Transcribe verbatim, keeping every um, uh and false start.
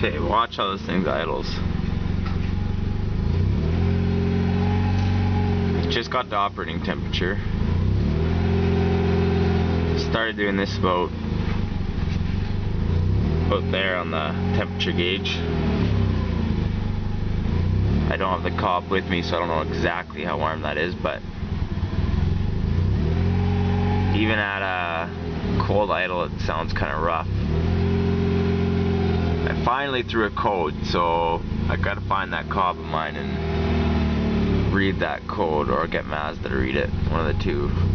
Okay, watch how this thing idles. Just got the operating temperature. Started doing this about about there on the temperature gauge. I don't have the cob with me, so I don't know exactly how warm that is, but even at a cold idle it sounds kind of rough. I finally threw a code, so I gotta find that cob of mine and read that code, or get Mazda to read it, one of the two.